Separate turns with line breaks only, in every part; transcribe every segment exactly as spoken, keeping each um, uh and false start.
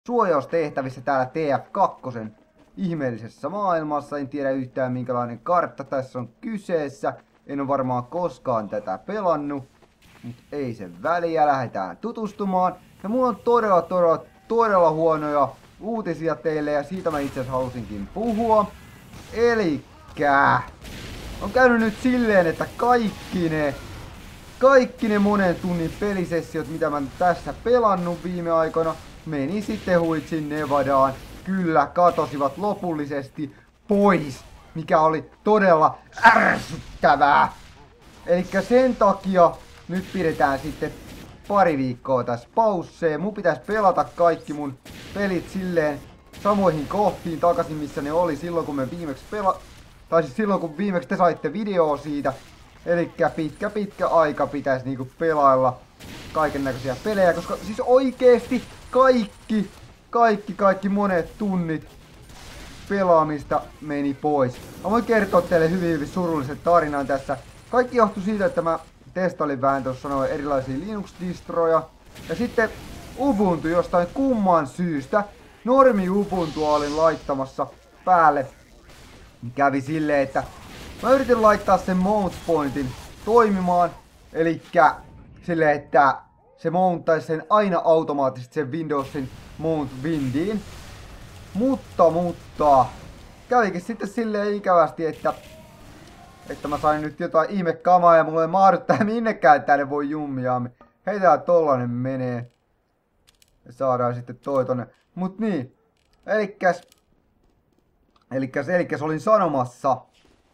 suojaustehtävissä täällä T F kaksi ihmeellisessä maailmassa. En tiedä yhtään minkälainen kartta tässä on kyseessä. En ole varmaan koskaan tätä pelannut. Mutta ei se väliä, lähdetään tutustumaan. Ja mulla on todella, todella, todella huonoja uutisia teille ja siitä mä itse asiassa halusinkin puhua. Elikkä on käynyt nyt silleen, että kaikki ne, kaikki ne monen tunnin pelisessiot, mitä mä tässä pelannut viime aikoina, meni sitten huitsin Nevadaan. Kyllä, katosivat lopullisesti pois, mikä oli todella ärsyttävää. Elikkä sen takia nyt pidetään sitten pari viikkoa tässä pausseen. Mun pitäisi pelata kaikki mun pelit silleen samoihin kohtiin takaisin, missä ne oli silloin, kun me viimeksi pela... Tai siis silloin, kun viimeksi te saitte videoa siitä. Elikkä pitkä pitkä aika pitäisi niinku pelailla kaiken näköisiä pelejä, koska siis oikeesti kaikki, kaikki, kaikki monet tunnit pelaamista meni pois. Mä voin kertoa teille hyvin, hyvin surullisen tarinan tässä. Kaikki johtui siitä, että mä testailin vähän tuossa noin erilaisia Linux-distroja. Ja sitten Ubuntu jostain kumman syystä, normi Ubuntua olin laittamassa päälle. Niin kävi silleen, että mä yritin laittaa sen mount pointin toimimaan. Elikkä silleen, että se mountaisi sen aina automaattisesti sen Windowsin mount windiin. Mutta, mutta kävikin sitten silleen ikävästi, että että mä sain nyt jotain ihmekamaa ja mulla ei mahdu tää minnekään tänne voi jummia. Heitetään tollanen menee. Ja saadaan sitten toi tonne. Mut niin. Elikkäs. Elikkäs, elikkäs olin sanomassa.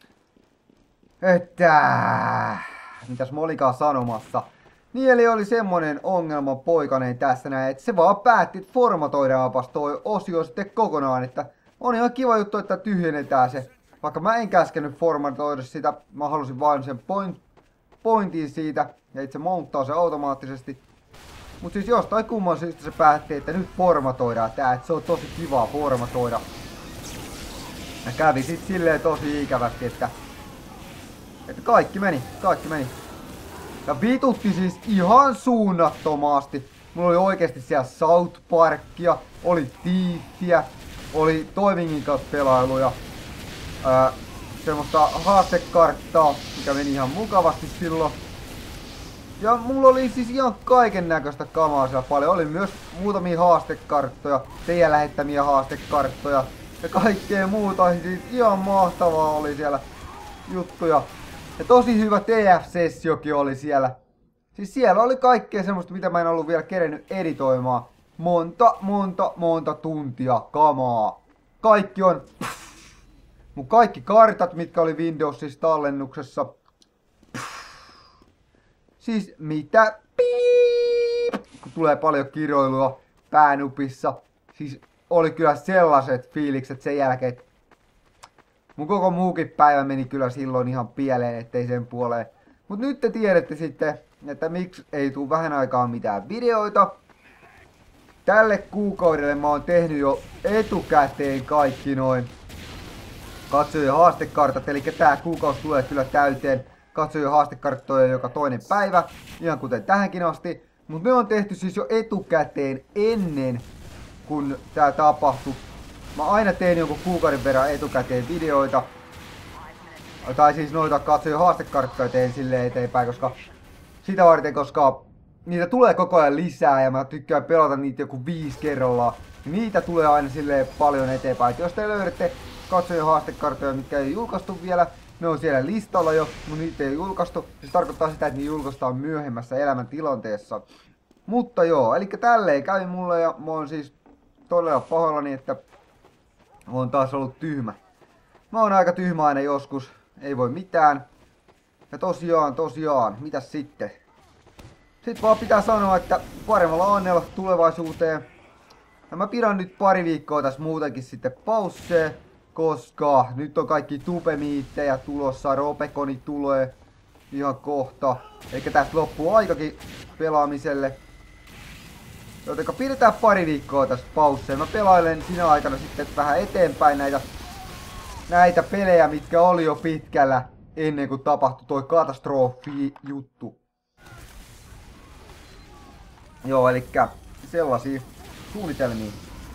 Että mitäs mä olikaan sanomassa. Niin eli oli semmonen ongelma poikaneen tässä näin, että se vaan päätti, että formatoidaanpas toi osio sitten kokonaan. Että on ihan kiva juttu, että tyhjennetään se. Vaikka mä en käskenyt formatoida sitä, mä halusin vain sen point, pointin siitä ja itse monttaa se automaattisesti. Mut siis jostain kumman syystä se päätti, että nyt formatoidaan tää, että se on tosi kivaa formatoida. Ja kävi sit silleen tosi ikävästi, että, että kaikki meni, kaikki meni. Ja vitutti siis ihan suunnattomasti. Mulla oli oikeesti siellä South Parkia, oli Thiefia, oli Toivingin kanssa pelailuja. Öö, semmoista haastekarttaa, mikä meni ihan mukavasti silloin. Ja mulla oli siis ihan kaiken näköistä kamaa siellä paljon. Oli myös muutamia haastekarttoja, teidän lähettämiä haastekarttoja ja kaikkea muuta. Siis ihan mahtavaa oli siellä juttuja. Ja tosi hyvä T F-sessiokin oli siellä. Siis siellä oli kaikkea semmoista, mitä mä en ollut vielä kerennyt editoimaan. Monta, monta, monta tuntia kamaa. Kaikki on... Mun kaikki kartat, mitkä oli Windowsissa tallennuksessa. Siis mitä? Piip! Kun tulee paljon kiroilua päänupissa. Siis oli kyllä sellaiset fiilikset sen jälkeen, että mun koko muukin päivä meni kyllä silloin ihan pieleen, ettei sen puoleen. Mut nyt te tiedätte sitten, että miksi ei tuu vähän aikaa mitään videoita. Tälle kuukaudelle mä oon tehnyt jo etukäteen kaikki noin katsojien haastekartat, eli tää kuukausi tulee kyllä täyteen katsojien haastekarttoja joka toinen päivä, ihan kuten tähänkin asti. Mut ne on tehty siis jo etukäteen ennen kun tää tapahtui. Mä aina teen jonkun kuukauden verran etukäteen videoita. Tai siis noita katsojien haastekarttoja teen silleen eteenpäin, koska sitä varten, koska niitä tulee koko ajan lisää ja mä tykkään pelata niitä joku viisi kerrallaan. Niitä tulee aina silleen paljon eteenpäin. Et jos te löydätte katsojien haastekarttoja, mitkä ei julkaistu vielä, ne on siellä listalla jo, mutta niitä ei julkaistu. Se tarkoittaa sitä, että ne julkaistaan myöhemmässä elämäntilanteessa. Mutta joo, eli tälleen kävi mulle ja mä oon siis todella pahoillani, että oon taas ollut tyhmä. Mä oon aika tyhmä aina joskus, ei voi mitään. Ja tosiaan, tosiaan, mitäs sitten? Sitten vaan pitää sanoa, että paremmalla onnella tulevaisuuteen. Ja mä pidän nyt pari viikkoa tässä muutenkin sitten pausseen, koska nyt on kaikki tubemiittejä tulossa, Robekoni tulee ihan kohta. Eikä tästä loppuu aikakin pelaamiselle. Jotenka pidetään pari viikkoa tässä pausseen. Mä pelailen siinä aikana sitten vähän eteenpäin näitä, näitä pelejä, mitkä oli jo pitkällä ennen kuin tapahtui toi katastrofi juttu. Joo, elikkä sellaisia suunnitelmia.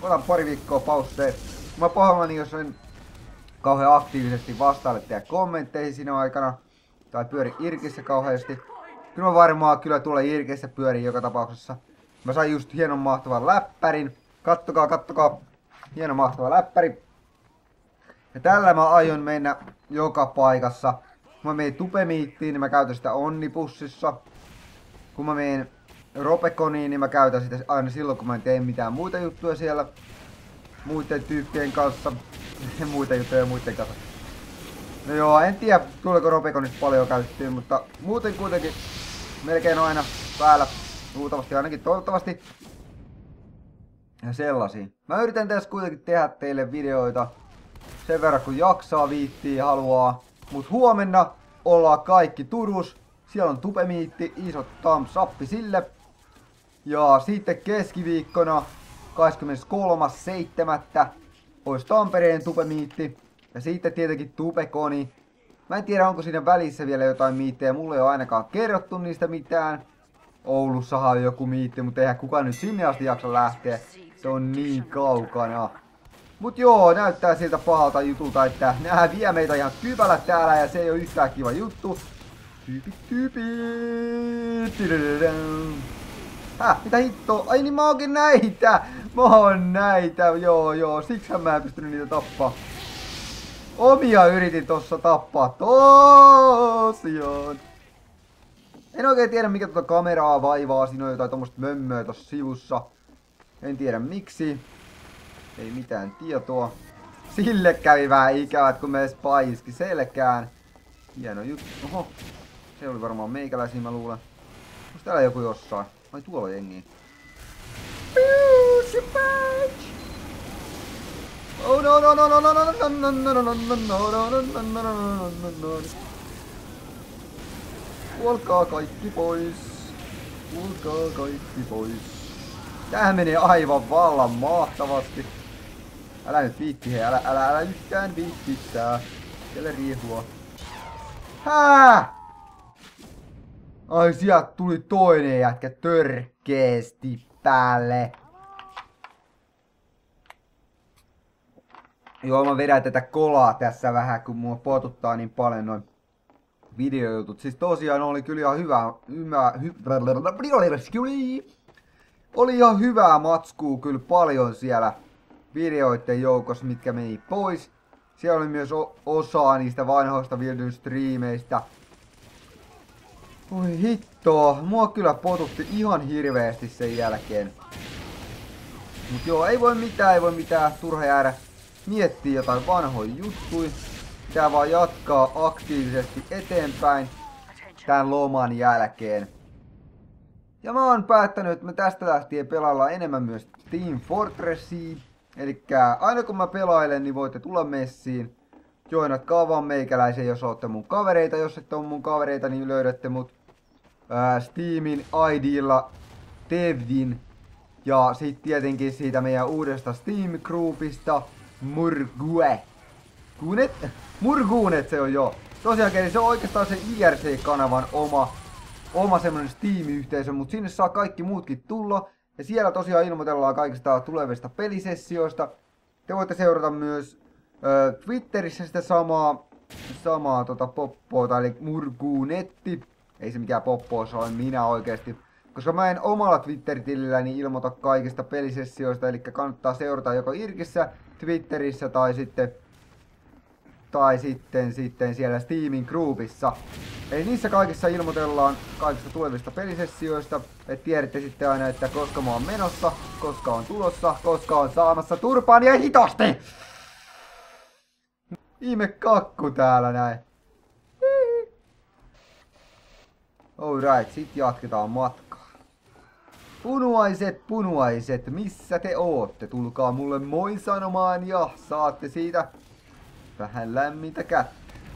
Otan pari viikkoa pausseen. Mä pahoillani, jos en kauhean aktiivisesti vastaile teidän kommentteihin siinä aikana. Tai pyöri Irkissä kauheasti. Kyllä mä varmaan kyllä tulee Irkissä pyörii joka tapauksessa. Mä sain just hienon mahtavan läppärin. Kattokaa, kattokaa. Hieno mahtava läppäri. Ja tällä mä aion mennä joka paikassa. Kun mä menen Tupemiittiin, niin mä käytän sitä Onnipussissa. Kun mä menen Ropekoniin, niin mä käytän sitä aina silloin, kun mä en tee mitään muita juttuja siellä. Muiden tyyppien kanssa. muita juttuja muiden kanssa. No joo, en tiedä tuleeko Ropekonista paljon käyttöön, mutta muuten kuitenkin melkein aina päällä. Luultavasti ainakin toivottavasti. Ja sellaisia. Mä yritän tässä kuitenkin tehdä teille videoita sen verran kun jaksaa, viittii ja haluaa. Mut huomenna ollaan kaikki Turus. Siellä on Tupemiitti, iso thumbs up sille. Ja sitten keskiviikkona kahdeskymmeneskolmas seitsemättä olisi Tampereen Tupemiitti. Ja sitten tietenkin Tupekoni. Mä en tiedä onko siinä välissä vielä jotain miittejä. Mulle ei ole ainakaan kerrottu niistä mitään. Oulussahan on joku miitti, mutta eihän kukaan nyt sinne asti jaksa lähteä. Se on niin kaukana. Mut joo, näyttää siltä pahalta jutulta, että nää vie meitä ihan kypällä täällä ja se ei ole yhtään kiva juttu. Tyypit, tyypit. Häh, mitä hittoa? Ai niin mä oonkin näitä! Mä oon näitä, joo joo, siksihän mä en pystynyt niitä tappaa. Omia yritin tossa tappaa, tosiaan. En oikein tiedä mikä tuota kameraa vaivaa, siinä on jotain tommoista mömmöä tossa sivussa. En tiedä miksi. Ei mitään tietoa. Sille kävi vähän ikävät kun me spaiski selkään. Hieno juttu. Oho. Se oli varmaan meikäläisiä mä luulen. Onks täällä joku jossain? Ai tuolla on jengi. Oh no no no no no no no no no no no no no no no no no. Kuolkaa kaikki pois. Kuolkaa kaikki pois. Tämähän menee aivan vallan mahtavasti. Älä nyt viitti hei, älä, älä, älä yhtään viittistää. Siellä riehua. Hää? Ai sieltä tuli toinen jätkä törkeesti päälle. Joo, mä vedän tätä kolaa tässä vähän, kun mua potuttaa niin paljon noin videojutut. Siis tosiaan oli kyllä ihan hyvä, hyvä, hyvä, oli ihan hyvää matskua kyllä paljon siellä videoiden joukossa, mitkä meni pois. Siellä oli myös osaa niistä vanhoista Wildun-striimeistä. Oi hittoa, mua kyllä potutti ihan hirveästi sen jälkeen. Mut joo, ei voi mitään, ei voi mitään, turha jäädä miettiä jotain vanhoja juttuja. Pitää vaan jatkaa aktiivisesti eteenpäin tämän loman jälkeen. Ja mä oon päättänyt, että me tästä lähtien pelaillaan enemmän myös Team Fortressia. Elikkä aina kun mä pelailen, niin voitte tulla messiin. Joinatkaa vaan meikäläisen, jos ootte mun kavereita. Jos ette oo mun kavereita, niin löydätte mut ää, Steamin I D:lla Tevdin. Ja sit tietenkin siitä meidän uudesta Steam-groupista Murgue. Kunet? Murguunet se on joo. Tosiaankin se on oikeastaan se I R C-kanavan oma, oma semmonen Steam-yhteisö, mutta sinne saa kaikki muutkin tulla. Ja siellä tosiaan ilmoitellaan kaikista tulevista pelisessioista. Te voitte seurata myös ö, Twitterissä sitä samaa, samaa tota poppoota, eli Murguunetti. Ei se mikään poppo ole minä oikeesti. Koska mä en omalla Twitter-tililläni ilmoita kaikista pelisessioista, eli kannattaa seurata joko Irkissä, Twitterissä tai sitten tai sitten, sitten siellä Steamin groupissa. Eli niissä kaikissa ilmoitellaan kaikista tulevista pelisessioista. Et tiedätte sitten aina, että koska mä oon menossa, koska on tulossa, koska on saamassa turpaan ja hitosti! Ihme kakku täällä näin. Alright, sit jatketaan matkaa. Punuaiset, punuaiset, missä te ootte? Tulkaa mulle moi sanomaan ja saatte siitä vähän lämmintä kättä.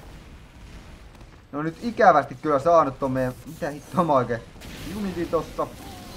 No nyt ikävästi kyllä saanut ton meidän... Mitä hittoa mä oikein jumitin tossa.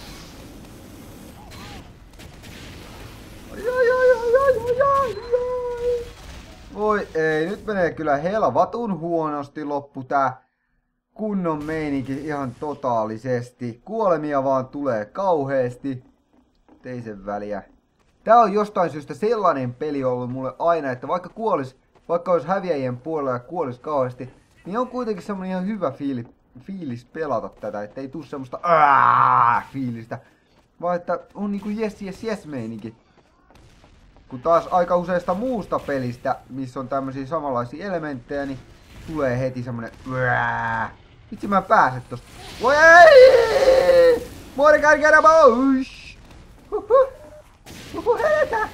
Ai ai ai ai ai ai ai. Voi ei, nyt menee kyllä helvatun huonosti loppu tää kunnon meininki ihan totaalisesti. Kuolemia vaan tulee kauheesti. Ei sen väliä. Tää on jostain syystä sellainen peli ollut mulle aina, että vaikka kuolis, vaikka olisi häviäjien puolella ja kuolis kauheasti, niin on kuitenkin semmonen ihan hyvä fiili, fiilis pelata tätä, ettei tuu semmoista aaaa fiilistä, vaan että on niinku jes jes jes meininki. Kun taas aika useista muusta pelistä, missä on tämmösiä samanlaisia elementtejä, niin tulee heti semmonen aaaa. Vitsi mä en pääse tosta. Voi ei! Mordecai get a bush! Huhhuh! Huhhuh heitä!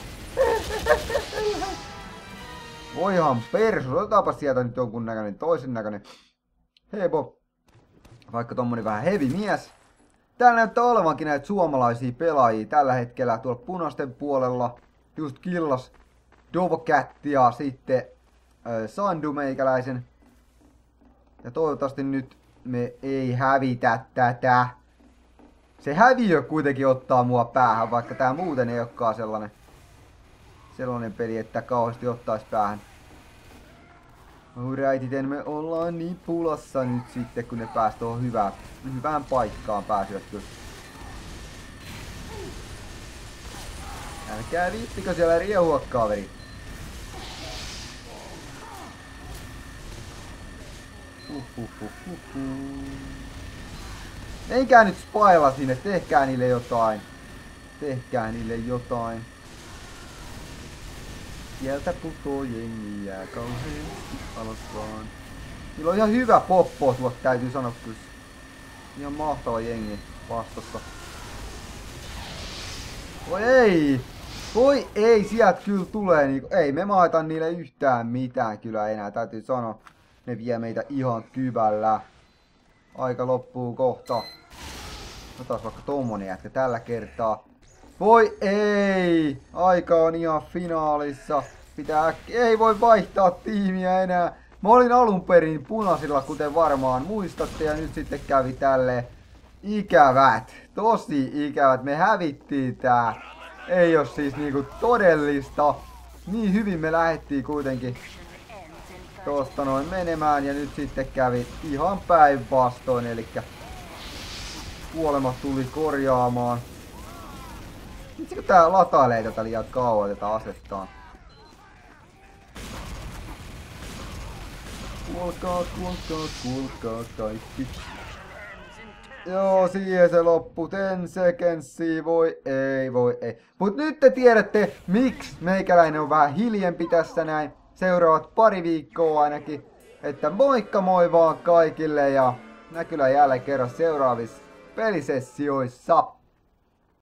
Voihan persu, otetaanpa sieltä nyt jonkun näköinen, toisen näköinen hebo. Vaikka tommonen vähän heavy mies. Täällä näyttää olevankin näitä suomalaisia pelaajia tällä hetkellä tuolla punaisten puolella. Just killas Dovocat ja sitten äh, Sandu meikäläisen. Ja toivottavasti nyt me ei hävitä tätä. Se häviö kuitenkin ottaa mua päähän, vaikka tää muuten ei olekaan sellainen, sellainen peli, että kauheasti ottais päähän. Alright, me ollaan niin pulassa nyt sitten, kun ne pääs tuohon hyvään, hyvään paikkaan pääsivät kyllä. Älkää viittikö siellä riehua, kaveri. Uhuhuhuhu. Menkää nyt spailla sinne, tehkää niille jotain. Tehkää niille jotain. Sieltä putoo jengiä kauheesti alas vaan. Niillä on ihan hyvä poppo tuot, täytyy sanoa kyllä. Ihan mahtava jengi vastassa. Voi ei! Voi ei, sieltä kyllä tulee niinku. Ei me maeta niille yhtään mitään kyllä enää, täytyy sanoa. Ne vie meitä ihan kyvällä. Aika loppuu kohta. Otas vaikka tommonen jätkä tällä kertaa. Voi ei! Aika on ihan finaalissa. Pitää äkki... Ei voi vaihtaa tiimiä enää. Mä olin alun perin punaisilla, kuten varmaan muistatte. Ja nyt sitten kävi tälleen. Ikävät. Tosi ikävät. Me hävittiin tää. Ei oo siis niinku todellista. Niin hyvin me lähettiin kuitenkin tosta noin menemään. Ja nyt sitten kävi ihan päinvastoin. Elikkä kuolemat tuli korjaamaan. Vitsi kun tää latailee tätä liian kauan tätä asettaan. Kuolkaa, kuolkaa, kuolkaa kaikki. Joo, siihen se loppu. Ten secondsia, voi ei, voi ei. Mut nyt te tiedätte, miksi meikäläinen on vähän hiljempi tässä näin. Seuraavat pari viikkoa ainakin. Että moikka moi vaan kaikille ja näkyllä jälleen kerran seuraavissa pelisessioissa.